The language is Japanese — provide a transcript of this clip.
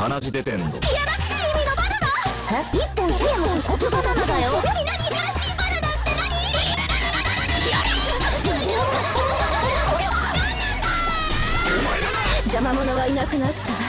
鼻血出てんぞ。 いやらしい意味のバナナ。一本1000円もコツバナナだよ。何いやらしいバナナって何。邪魔者はいなくなった。